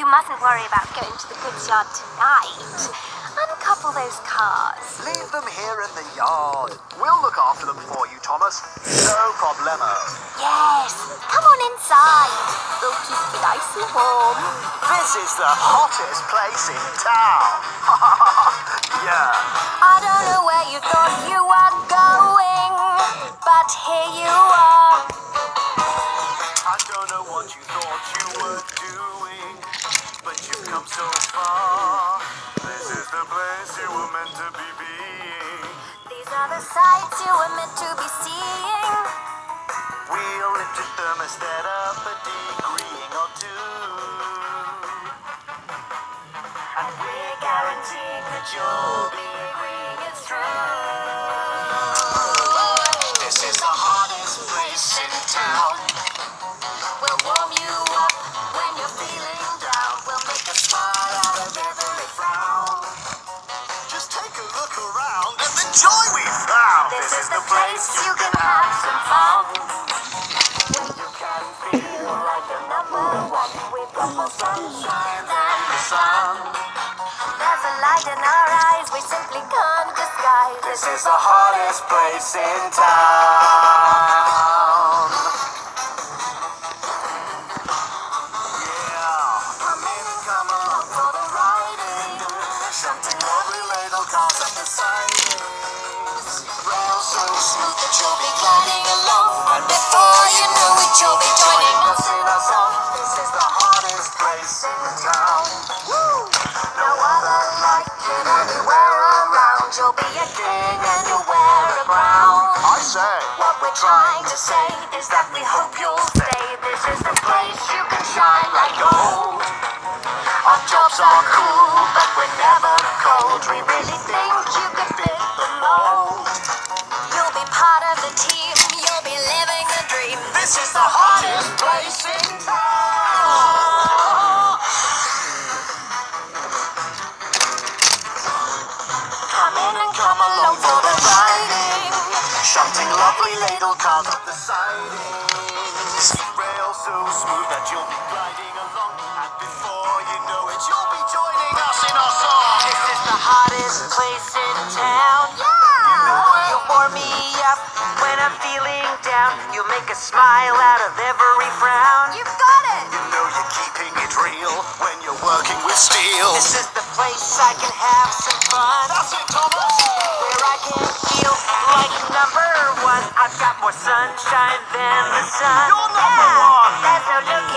mustn't worry about going to the goods yard tonight. Uncouple those cars. Leave them here in the yard. We'll look after them for you, Thomas. No problemo. Yes, come on inside. They'll keep you nice and warm. This is the hottest place in town. Yeah. I don't know where you thought you were going, but here you are. I don't know what you thought you were doing, but you've come so far. This is the place you were meant to be being. These are the sights you were meant to be seeing. We'll lift your thermostat up a degree or two, and we're guaranteeing that you'll be agreeing it's true. This is the hottest place in town. We'll warm you up when you're feeling down. We'll make a smile out of every frown. Just take a look around at the joy we found. This is the place you can have some fun. You can feel like the number one. We've got more sunshine than the sun. There's a light in our eyes we simply can't disguise. This is the hottest place in town. Yeah, come in and come along for the riding. Something lovely, ladle cars up the sidings. Rail so smooth that you'll be gliding along, and before you know it, you'll be joining us in our song. This is the hottest place in town. Woo! No other like it anywhere around. You'll be a king and you'll wear a crown. I say, What we're trying to say is that we hope you'll stay. This is the place you can shine like gold. Our jobs are cool, but we're never cold. We really think you could fit the mold. You'll be part of the team, you'll be living the dream. this is the hottest place in town. Come in and come along for the riding. Shunting lovely ladle cars up the sidings. Rail so smooth that you'll be gliding along, and before you know it, you'll be joining us in our song. This is the hottest place in town. Yeah! You warm me up when I'm feeling down. You make a smile out of every frown. You've got it! You know you're keeping it real when you're working with steel. This is the place I can have some fun, That's it, Thomas. where I can feel like number one. I've got more sunshine than the sun. You're number one. There's no looking